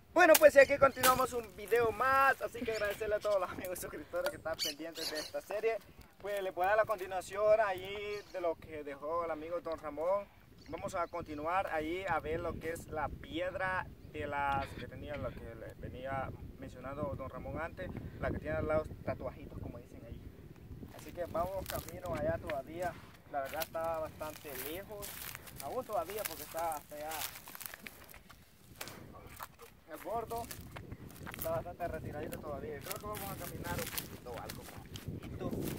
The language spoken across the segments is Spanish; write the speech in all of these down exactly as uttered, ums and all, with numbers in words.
Bueno, pues y aquí continuamos un video más, así que agradecerle a todos los amigos suscriptores que están pendientes de esta serie. Pues le voy a dar la continuación ahí de lo que dejó el amigo Don Ramón. Vamos a continuar ahí a ver lo que es la piedra de las que tenía, lo que le venía mencionando Don Ramón antes, la que tiene los tatuajitos como dicen ahí. Así que vamos camino allá todavía, la verdad está bastante lejos, aún todavía porque está hasta allá. El bordo está bastante retiradito todavía. Creo que vamos a caminar un poquito algo más,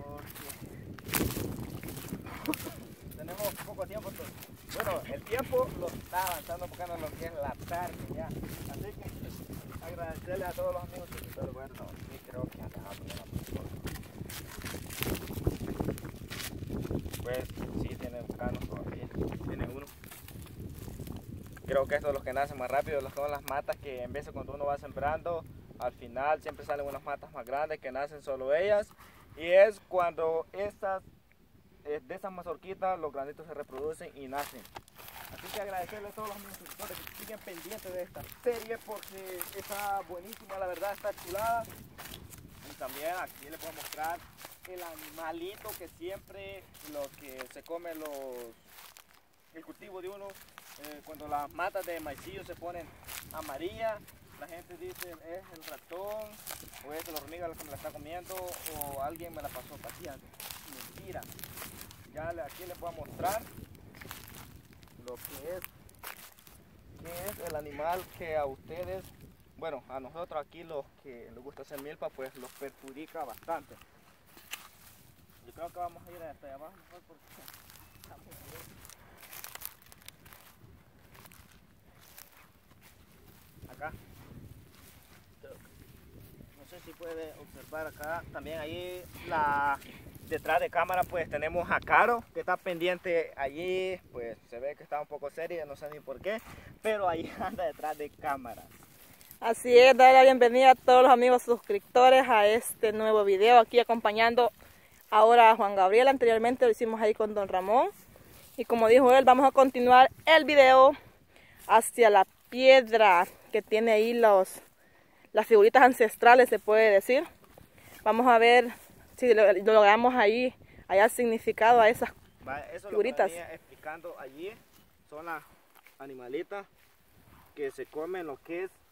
porque tenemos poco tiempo. Bueno, el tiempo lo está avanzando porque no lo que es la tarde ya. Así que agradecerle a todos los amigos que lo bueno, sí, creo que acá pues sí tiene canos todavía, tiene uno. Creo que estos son los que nacen más rápido, son las matas que en vez de cuando uno va sembrando, al final siempre salen unas matas más grandes que nacen solo ellas. Y es cuando estas, de esas mazorquitas, los granitos se reproducen y nacen. Así que agradecerle a todos los amigos suscriptores que siguen pendientes de esta serie porque está buenísima, la verdad está chulada. Y también aquí les voy a mostrar el animalito que siempre lo que se come los, el cultivo de uno. Eh, cuando las matas de maicillo se ponen amarillas, la gente dice es el ratón o es la hormiga la que me la está comiendo o alguien me la pasó paseando. Mentira. Ya aquí les voy a mostrar lo que es, que es el animal que a ustedes, bueno, a nosotros aquí los que les gusta hacer milpa, pues los perjudica bastante. Yo creo que vamos a ir hasta allá abajo mejor porque estamos bien. Acá, no sé si puede observar acá, también ahí la, detrás de cámara pues tenemos a Caro que está pendiente allí, pues se ve que está un poco seria, no sé ni por qué, pero ahí anda detrás de cámara. Así es, darle la bienvenida a todos los amigos suscriptores a este nuevo video, aquí acompañando ahora a Juan Gabriel. Anteriormente lo hicimos ahí con Don Ramón y como dijo él, vamos a continuar el video hacia la piedra que tiene ahí los, las figuritas ancestrales, se puede decir. Vamos a ver si lo, lo logramos ahí, allá el significado a esas Va, eso figuritas. Lo que venía explicando allí son las animalitas que se comen lo que es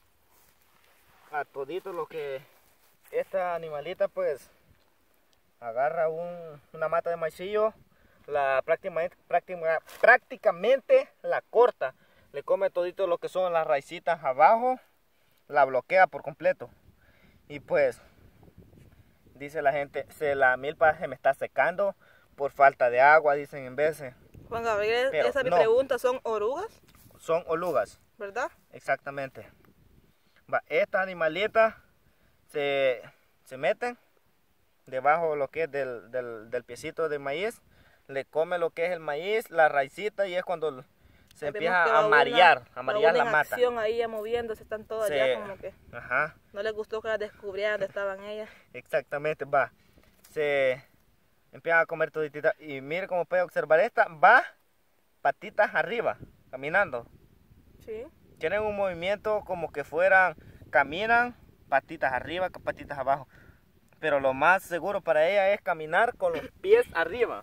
a todito lo que esta animalita pues agarra un, una mata de maicillo, la prácticamente, prácticamente, prácticamente la corta. Le come todito lo que son las raicitas abajo, la bloquea por completo. Y pues, dice la gente, se la milpa se me está secando por falta de agua, dicen en veces. Juan Gabriel, Pero esa es mi no, pregunta, ¿son orugas? Son orugas. ¿Verdad? Exactamente. Va, estas animalitas se, se meten debajo de lo que es del, del, del piecito de maíz, le come lo que es el maíz, la raicita y es cuando se Ahí empieza a marear, a marear la mata. Acción ahí ya moviéndose, están todas se, ya como que ajá. No les gustó que las descubrieran dónde estaban ellas. Exactamente, va. Se empieza a comer toditita y mire cómo puede observar esta, va patitas arriba, caminando. Sí. Tienen un movimiento como que fueran, caminan patitas arriba, patitas abajo. Pero lo más seguro para ella es caminar con los pies arriba.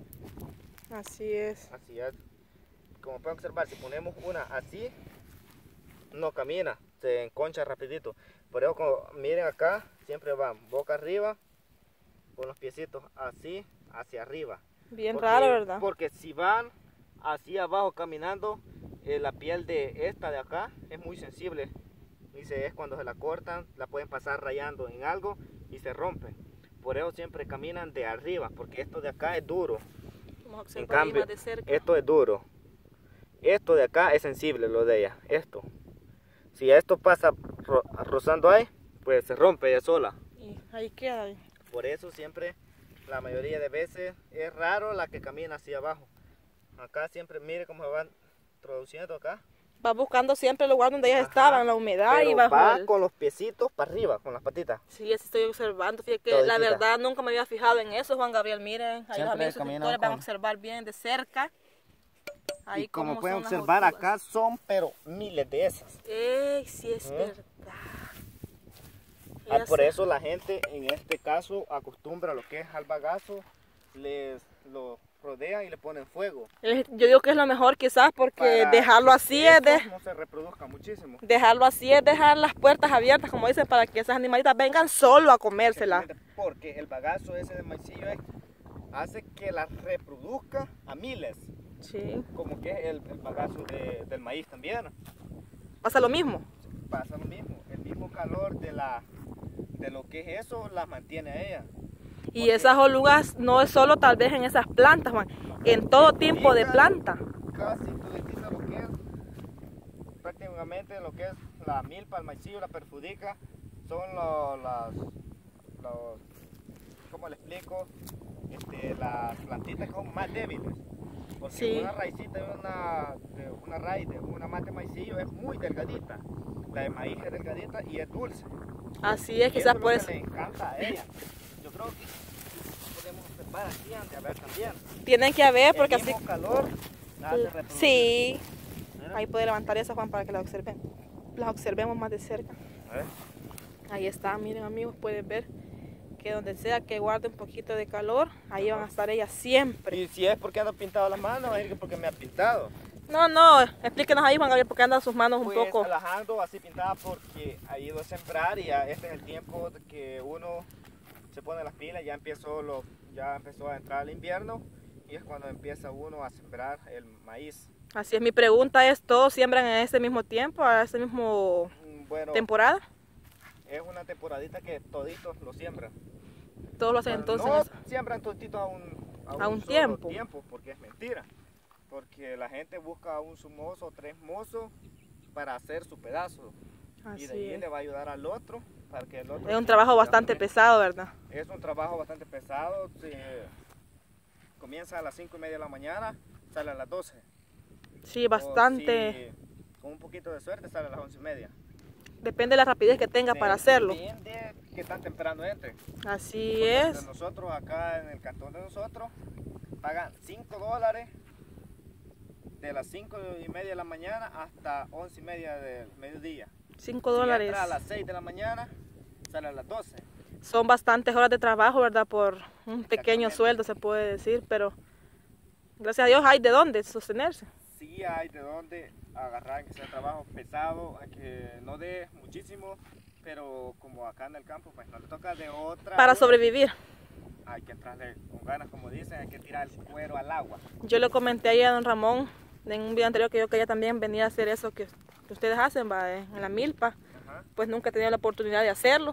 Así es. Así es. Como pueden observar, si ponemos una así, no camina, se enconcha rapidito. Por eso, como miren acá, siempre van boca arriba, con los piecitos así, hacia arriba. Bien porque, raro, ¿verdad? Porque si van así abajo caminando, eh, la piel de esta de acá es muy sensible. Dice, es cuando se la cortan, la pueden pasar rayando en algo y se rompen. Por eso siempre caminan de arriba, porque esto de acá es duro. Vamos a en cambio, más de cerca. esto es duro. Esto de acá es sensible, lo de ella. Esto. Si esto pasa ro rozando ahí, pues se rompe ella sola. Y ahí queda. Por eso siempre, la mayoría de veces, es raro la que camina hacia abajo. Acá siempre, mire cómo se van introduciendo acá. Va buscando siempre el lugar donde ellas Ajá, estaban, la humedad pero y bajo va el... con los piecitos para arriba, con las patitas. Sí, así estoy observando. Fíjate que Toditita. la verdad nunca me había fijado en eso, Juan Gabriel. Miren, ahí Siempre los amigos caminan suscriptores van a con- observar bien de cerca. Ahí y como cómo pueden son las observar orugas. acá son pero miles de esas. ¡Ey! Sí es ¿Eh? verdad. Ah, por Esa- eso la gente en este caso acostumbra lo que es al bagazo, les lo rodean y le ponen fuego. es- Yo digo que es lo mejor quizás porque Para dejarlo que así es de... estos no se reproduzca muchísimo. Dejarlo así es dejar las puertas abiertas, como dicen, para que esas animalitas vengan solo a comérsela. Exactamente, porque el bagazo ese de maicillo es- hace que las reproduzca a miles, Sí. como que es el, el bagazo de- del maíz también. Pasa lo mismo. Pasa lo mismo, el mismo calor de, la, de lo que es eso las mantiene a ella. Y Porque esas orugas no es solo tal vez en esas plantas, Juan, en todo tipo de planta. Casi toditita lo que es, prácticamente lo que es la milpa, el maicillo, la perjudica, son los, las, los, ¿cómo le explico? Este, las plantitas que son más débiles. Porque Sí. una raicita de una, de una raíz de una mata de maicillo es muy delgadita. La de maíz es delgadita y es dulce. Así es, Y quizás eso por es eso. lo que le encanta a ella. Yo creo que podemos observar aquí, han de haber también. Tienen que haber porque el así... mismo calor la hace reproducir. Sí. Mira. Ahí puede levantar eso, Juan, para que las observen. Las observemos más de cerca. A ver. Ahí está, miren amigos, pueden ver que donde sea que guarde un poquito de calor, ahí van a estar ellas siempre. Y si es porque ando pintado las manos, es porque me ha pintado. No, no, explíquenos ahí, Juan Gabriel, por qué andan sus manos un Pues poco... las ando así pintadas porque ha ido a sembrar y ya este es el tiempo de que uno se pone las pilas, ya empezó, lo, ya empezó a entrar el invierno y es cuando empieza uno a sembrar el maíz. Así es, mi pregunta es, ¿todos siembran en ese mismo tiempo, a ese mismo Mm, Bueno, temporada? es una temporadita que toditos lo siembran. Todos lo hacen Bueno, entonces... no en ese- siembran toditos a un, A un solo tiempo. tiempo, porque es mentira. Porque la gente busca un su mozo o tres mozos para hacer su pedazo. Y de Así ahí es. le va a ayudar al otro para que el otro... Es un siga trabajo bastante dándole. pesado, ¿verdad? Es un trabajo bastante pesado. se- comienza a las cinco y media de la mañana, sale a las doce. Sí, bastante. O si con un poquito de suerte sale a las once y media. Depende de la rapidez que tenga para hacerlo. Depende que tan temprano entre. Así Porque es. nosotros acá en el cantón de nosotros pagan cinco dólares de las cinco y media de la mañana hasta once y media del mediodía. cinco Si dólares. entra a las seis de la mañana, sale a las doce. Son bastantes horas de trabajo, ¿verdad? Por un pequeño Exactamente. sueldo, se puede decir, pero gracias a Dios hay de dónde sostenerse. Sí hay de dónde agarrar, que sea trabajo pesado, que no dé muchísimo, pero como acá en el campo, pues no le toca de otra. Para hora. sobrevivir. Hay que entrarle con ganas, como dicen, hay que tirar el cuero al agua. Yo le comenté ahí a don Ramón en un video anterior que yo quería también venir a hacer eso que, que ustedes hacen, va, en la milpa. Ajá. Pues nunca he tenido la oportunidad de hacerlo.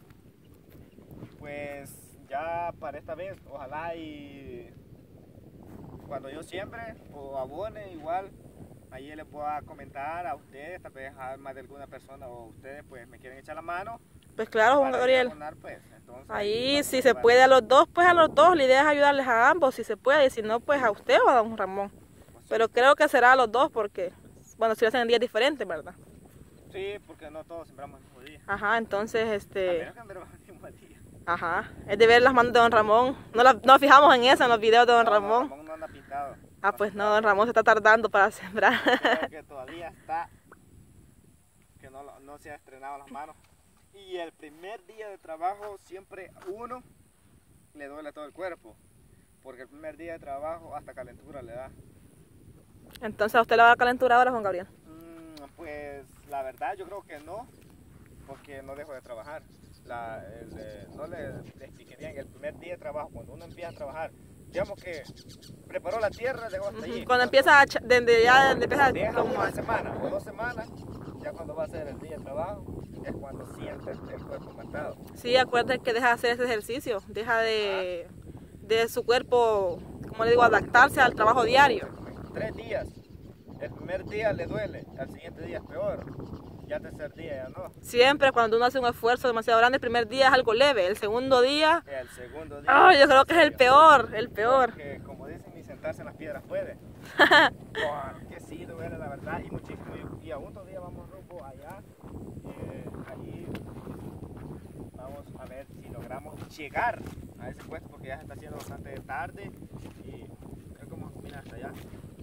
Pues ya para esta vez, ojalá y cuando yo siembre o abone igual, ahí les voy a comentar a ustedes, tal vez a más de alguna persona o ustedes pues me quieren echar la mano. Pues claro, Juan para Gabriel. abonar, pues, entonces, Ahí vamos si a se llevar. puede a los dos, pues a los dos. La idea es ayudarles a ambos, si se puede. Y si no, pues a usted o a don Ramón. Pues sí. Pero creo que será a los dos porque, bueno, si lo hacen en días diferentes, ¿verdad? Sí, porque no todos sembramos el mismo día. Ajá, entonces, A este... menos que sembremos el mismo día. Ajá, es de ver las manos de don Ramón. No la- no nos fijamos en eso en los videos de don No, Ramón. Ramón no anda pintado. Ah, pues no, don Ramón se está tardando para sembrar. Creo que todavía está, que no, lo- no se ha estrenado las manos. Y el primer día de trabajo siempre uno le duele todo el cuerpo. Porque el primer día de trabajo hasta calentura le da. Entonces, ¿a usted le va a dar calentura ahora, Juan Gabriel? Mm, pues la verdad yo creo que no, porque no dejo de trabajar. La, el, eh, no le, le expliqué bien, el primer día de trabajo, cuando uno empieza a trabajar, digamos que preparó la tierra, dejó hasta allí. Cuando empieza a... ch- Desde ya donde empieza Deja como una a- semana o dos semanas, ya cuando va a ser el día de trabajo, es cuando siente el cuerpo matado. Sí, acuérdate que deja de hacer ese ejercicio. Deja de, de su cuerpo, como le digo, adaptarse al trabajo diario. Tres días, el primer día le duele, al siguiente día es peor, ya tercer día ya no. Siempre cuando uno hace un esfuerzo demasiado grande, el primer día es algo leve. El segundo día... El segundo día... ¡Ay, yo creo que es el peor! El peor. Porque como dicen, ni sentarse en las piedras puede. Porque sí, duele la verdad y muchísimo. Y, y aún todavía vamos rumbo allá. Eh, allí vamos a ver si logramos llegar a ese puesto porque ya se está haciendo bastante tarde y creo que vamos a caminar hasta allá.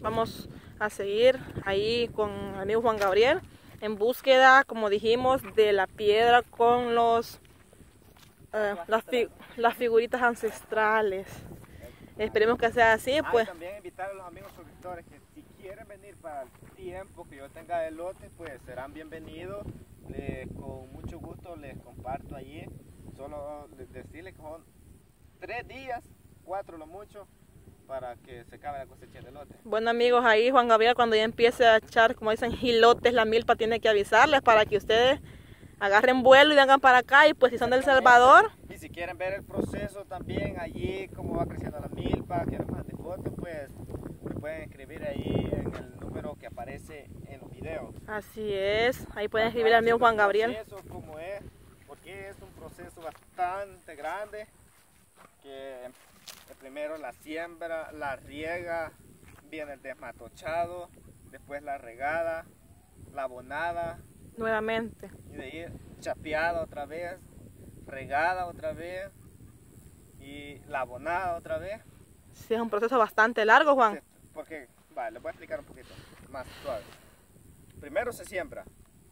Vamos a seguir ahí con el amigo Juan Gabriel en búsqueda, como dijimos, de la piedra con los uh, las, fi las figuritas ancestrales. Esperemos que sea así, pues. Ah, también invitar a los amigos suscriptores que si quieren venir para el tiempo que yo tenga elote, pues serán bienvenidos. Les, con mucho gusto les comparto allí. Solo decirles que son tres días, cuatro lo mucho, para que se acabe la cosecha de elote. Bueno amigos, ahí Juan Gabriel cuando ya empiece a echar, como dicen, gilotes, la milpa tiene que avisarles para que ustedes agarren vuelo y vengan para acá. Y pues si son del Salvador. Y si quieren ver el proceso también allí, cómo va creciendo la milpa, quieren más de fotos, pues me pueden escribir ahí en el número que aparece en los videos. Así es, ahí pueden escribir al amigo Juan Gabriel. El proceso, cómo es, porque es un proceso bastante grande, que primero la siembra, la riega, viene el desmatochado, después la regada, la abonada. Nuevamente. Y de ahí chapeada otra vez, regada otra vez y la abonada otra vez. Sí, es un proceso bastante largo, Juan. Sí, porque, vale, les voy a explicar un poquito más suave. Primero se siembra,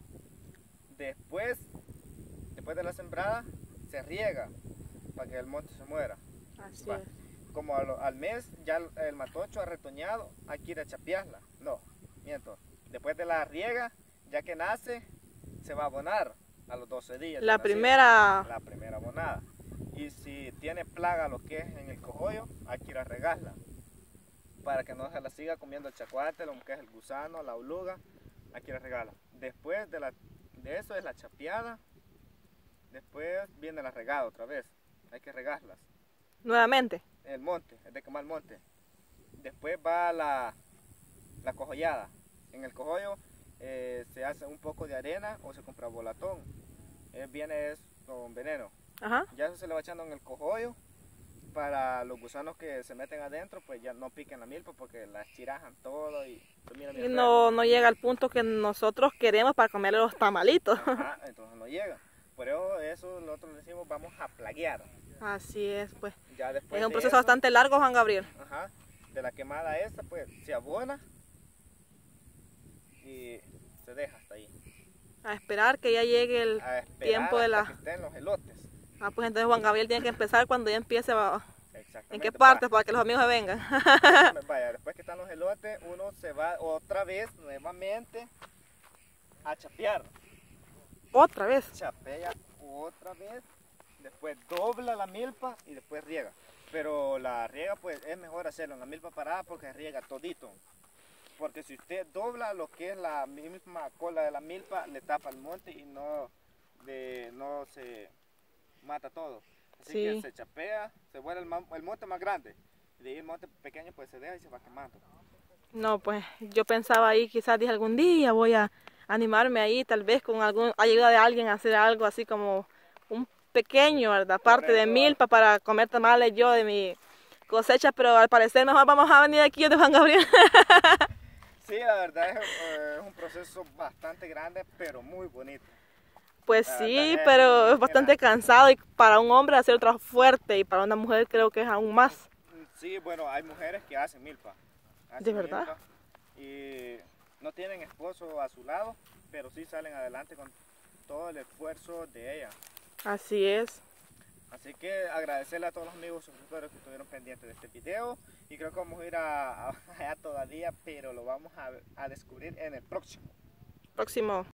después, después de la sembrada, se riega para que el monte se muera. Así Va. es. Como al, al mes ya el, el matocho ha retoñado, hay que ir a chapearla. No, miento. Después de la riega, ya que nace, se va a abonar a los doce días. La primera... La primera abonada. Y si tiene plaga lo que es en el cogollo, hay que ir a regarla. Para que no se la siga comiendo el chacuate, lo que es el gusano, la oruga, hay que ir a regarla. Después de, la, de eso es la chapeada. Después viene la regada otra vez. Hay que regarlas. Nuevamente. El monte, es de quemar el monte. Después va la, la cojollada. En el cogollo eh, se hace un poco de arena o se compra bolatón. Eh, viene es con veneno. Ajá. Ya eso se le va echando en el cogollo para los gusanos que se meten adentro, pues ya no piquen la milpa porque las chirajan todo y, y no, no llega al punto que nosotros queremos para comerle los tamalitos. Ajá, entonces no llega. Por eso, eso nosotros decimos vamos a plaguear. Así es, pues. Ya después es un de proceso eso, bastante largo, Juan Gabriel. Ajá. De la quemada esta, pues se abona y se deja hasta ahí. A esperar que ya llegue el tiempo de la... que estén los elotes. Ah, pues entonces Juan Gabriel tiene que empezar cuando ya empiece a... Exactamente. ¿En qué parte? Para que los amigos se vengan. Vaya, después que están los elotes, uno se va otra vez, nuevamente, a chapear. ¿Otra vez? Chapea otra vez, después dobla la milpa y después riega. Pero la riega pues es mejor hacerlo en la milpa parada porque riega todito. Porque si usted dobla lo que es la misma cola de la milpa, le tapa el monte y no, de, no se mata todo. Así sí. que se chapea, se vuelve el, el monte más grande. Y de ahí el monte pequeño pues se deja y se va quemando. No, pues yo pensaba ahí, quizás dije algún día voy a animarme ahí, tal vez con alguna ayuda de alguien a hacer algo así como un pequeño, ¿verdad? Parte de milpa para comer tamales yo de mi cosecha, pero al parecer mejor vamos a venir aquí de Juan Gabriel. Sí, la verdad es, es un proceso bastante grande, pero muy bonito. Pues la sí, es pero es bastante cansado y para un hombre hacer trabajo fuerte y para una mujer creo que es aún más. Sí, bueno, hay mujeres que hacen milpa. Hacen ¿De verdad? Milpa y no tienen esposo a su lado, pero sí salen adelante con todo el esfuerzo de ella. Así es. Así que agradecerle a todos los amigos suscriptores que estuvieron pendientes de este video. Y creo que vamos a ir a, a, allá todavía, pero lo vamos a, a descubrir en el próximo. Próximo.